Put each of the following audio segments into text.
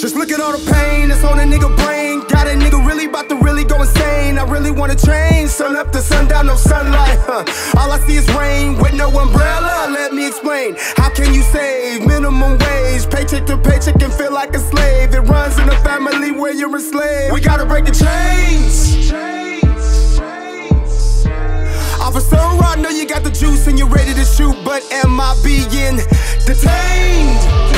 Just look at all the pain that's on a nigga brain. Got a nigga really about to really go insane. I really wanna change, sun up to sundown, no sunlight, all I see is rain with no umbrella. Let me explain, how can you save minimum wage? Paycheck to paycheck and feel like a slave. It runs in a family where you're enslaved. We gotta break the chains. Officer, I know you got the juice and you're ready to shoot, but am I being detained?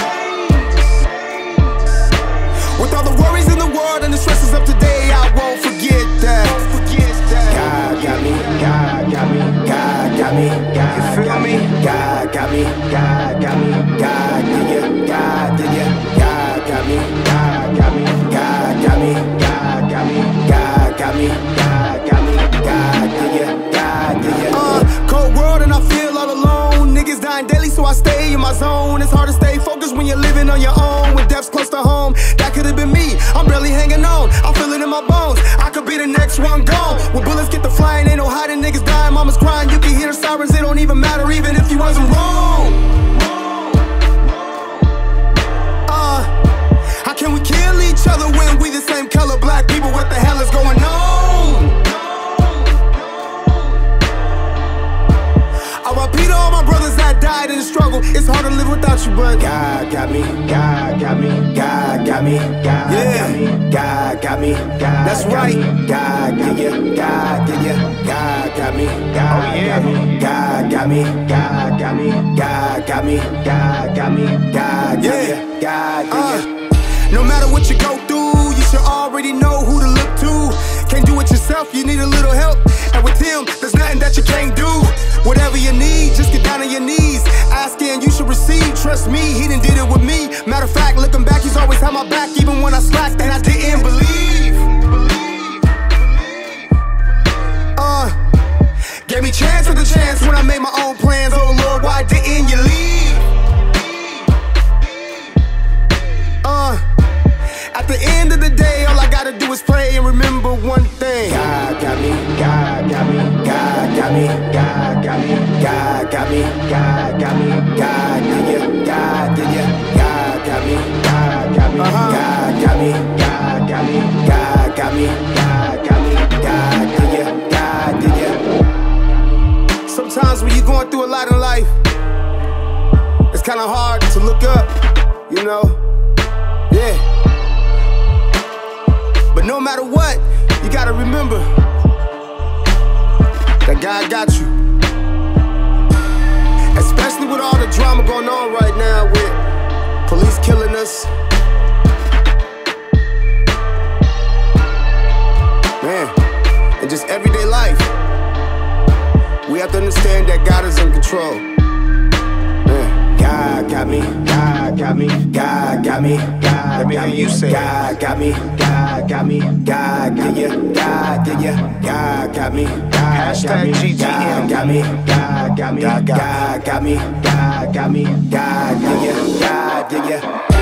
With all the worries in the world and the stresses of today, I won't forget that. God got me, God got me, God got me, God got me, God got me, God got me, God did ya, God did ya, God got me, God got me, God got me, God got me, God got me, God got me, God did ya, God did ya. Cold world and I feel all alone. Niggas dying daily, so I stay in my zone. It's hard to stay focused when you're living on your own. When death's close to home, that could have been me. I'm barely hanging on, I feel it in my bones. I could be the next one gone. When bullets get to flying, ain't no hiding, niggas dying, mama's crying. You can hear the sirens, it don't even matter, even if you wasn't wrong. How can we kill each other when we the same color? Black people, what the hell is going on? R.I.P. to all my brothers that died in the struggle. It's hard to live without you, but God got me, God got me, God got me, God got me, God got me, God. That's right. God got ya, God did ya, God got me, God got me, God got me, God got me, God got me, God got me, God got ya, God did ya. No matter what you go through, you should already know who to look to. Can't do it yourself, you need a little help. And with him, there's nothing that you can't do. Whatever you need, just get down on your knees. Ask and you should receive. Trust me, he done did it with me. Matter of fact, looking back, he's always had my back, even when I slacked and I didn't believe. Gave me chance after chance when I made my own plans. Oh Lord, why didn't you leave? At the end of the day, all I gotta do is pray and remember one thing. God got me, God got me, God got me, God got me, God got me, God got me, God did ya, God did ya, God got me, God got me, God got me, God got me, God got me, God got me, God did ya, God did ya. Sometimes when you're going through a lot in life, it's kinda hard to look up, you know? Yeah. But no matter what, you gotta remember that God got you. Especially with all the drama going on right now with police killing us. Man, and just everyday life. We have to understand that God is in control. Man, God got me, God got me, God got me, God. Let me hear you say God got me, God got me, God did ya, God did ya, God got me, God got me, God got me, God got me, God got me, God got me, God did ya, God did ya.